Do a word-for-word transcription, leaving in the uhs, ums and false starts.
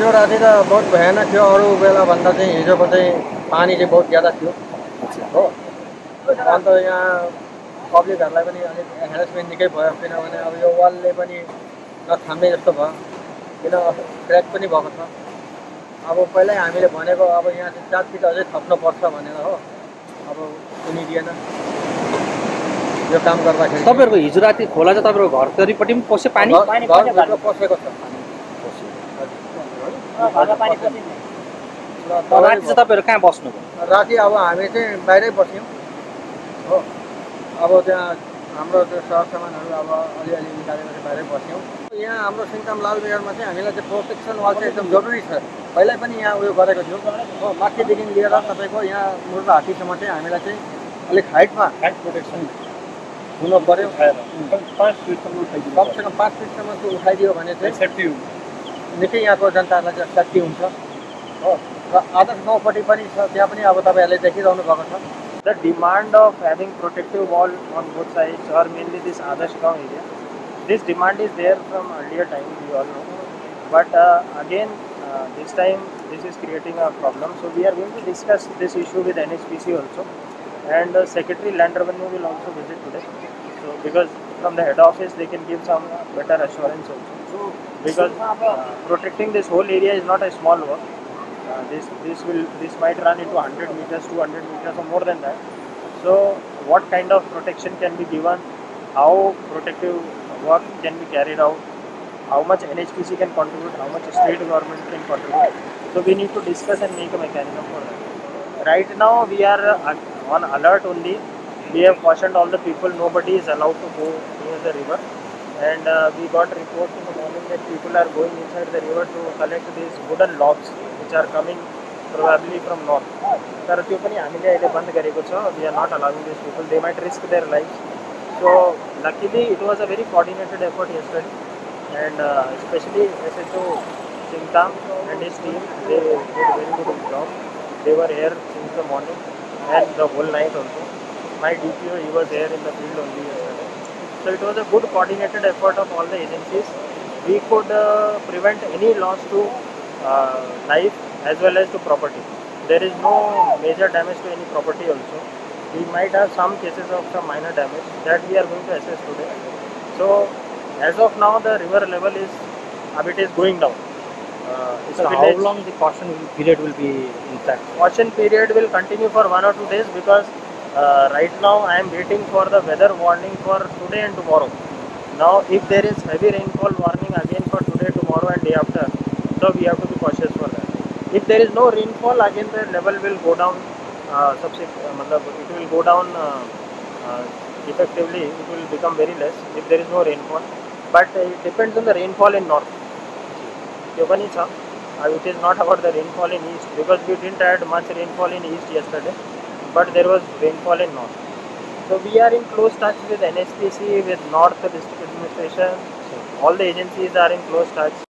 त्यो राति त बहुत भयानक थियो। अरू बेला भन्दा चाहिँ हिजोको चाहिँ पानी चाहिँ बहुत ज्यादा थियो हो। अन्त यहाँ पब्लिकहरूलाई पनि अलिक हेरेसमेन्ट निकै भयो, किनभने अब यो वालले पनि नथाम्ने जस्तो भयो, किन क्र्याक पनि भएको छ। अब पहिल्यै हामीले भनेको अब यहाँ चाहिँ चार फिट अझै थप्नुपर्छ भनेर हो, अब सुनिदिएन यो काम गर्दाखेरि। तपाईँहरूको हिजो राति खोला चाहिँ तपाईँहरूको घरतरिपट्टि पनि पस्यो पानी? घरभित्र पसेको छ। राति चाहिँ तपाईँहरू कहाँ बस्नुभयो? राति अब हामी चाहिँ बाहिरै बस्यौँ हो। अब त्यहाँ हाम्रो त्यो सरसामानहरू अब अलिअलि निकालेर चाहिँ बाहिरै बस्यौँ। यहाँ हाम्रो सिङताम लाल बजारमा चाहिँ हामीलाई चाहिँ प्रोटेक्सन वाल चाहिँ एकदम जरुरी छ। पहिल्यै पनि यहाँ उयो गरेको थियो हो। माथिदेखि लिएर तपाईँको यहाँ मुर्गा हात्तीसम्म चाहिँ हामीलाई चाहिँ अलिक हाइटमा हाइट प्रोटेक्सन हुनु पऱ्यो। पाँच फिटसम्म उठाइदियो, कमसेकम पाँच फिटसम्म चाहिँ उठाइदियो भने चाहिँ सेफ्टी हुन्छ, निकै यहाँको जनतालाई चाहिँ सेफ्टी हुन्छ हो। र आदर्श गाउँपट्टि पनि छ, त्यहाँ पनि अब तपाईँहरूले देखिरहनु भएको छ। The demand of having protective wall on both sides, or mainly this Adarsh Gaon area, this demand is there from earlier time, we all know. But uh, again, uh, this time this is creating a problem. So we are going to discuss this issue with N H P C also, and uh, Secretary Land Revenue will also visit today. So because from the head office they can give some better assurance also. So because uh, protecting this whole area is not a small work. Uh, this this will this might run into one hundred meters, two hundred meters, or more than that. So what kind of protection can be given, how protective work can be carried out, how much N H P C can contribute, how much state government can contribute. So we need to discuss and make a mechanism for that. Right now we are uh, on alert only. We have cautioned all the people, nobody is allowed to go near the river. And uh, we got reports in the morning that people are going inside the river to collect these wooden logs which are coming probably from north. तर त्यो पनि हामीले अहिले बन्द गरेको छ. We are not allowing these people. They might risk their lives. So luckily it was a very coordinated effort yesterday, and uh, especially S H O Singtam and his team, they did a very good job. They were here since the morning and the whole night also. My D P O, he was here in the field only yesterday. So it was a good coordinated effort of all the agencies. We could uh, prevent any loss to uh, life as well as to property. There is no major damage to any property also. We might have some cases of some minor damage that we are going to assess today. So as of now the river level is, uh, it is going down. Uh, So how long the caution period will be in fact? Caution period will continue for one or two days because uh, right now I am waiting for the weather warning for today and tomorrow. Now if there is heavy rainfall warning again for today, tomorrow and day after, so we have to be cautious for that. If there is no rainfall, again the level will go down, uh, uh, it will go down uh, uh, effectively, it will become very less if there is no rainfall. But uh, it depends on the rainfall in north. Uh, it is not about the rainfall in east because we didn't add much rainfall in east yesterday, but there was rainfall in north. So we are in close touch with N H P C, with North District Administration. All the agencies are in close touch.